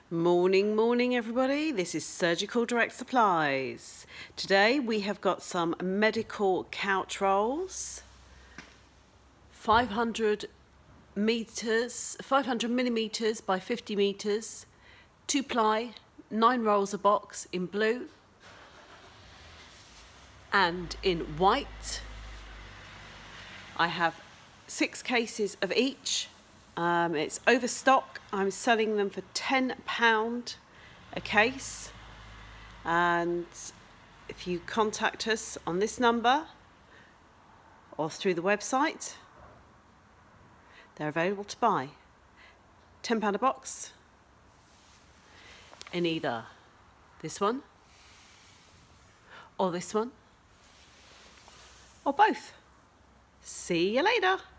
Morning everybody, this is Surgical Direct Supplies. Today we have got some medical couch rolls, 500 millimeters by 50 meters, 2-ply, 9 rolls a box in blue and in white. I have 6 cases of each. It's overstock. I'm selling them for £10 a case, and if you contact us on this number or through the website, they're available to buy. £10 a box in either this one or this one or both. See you later.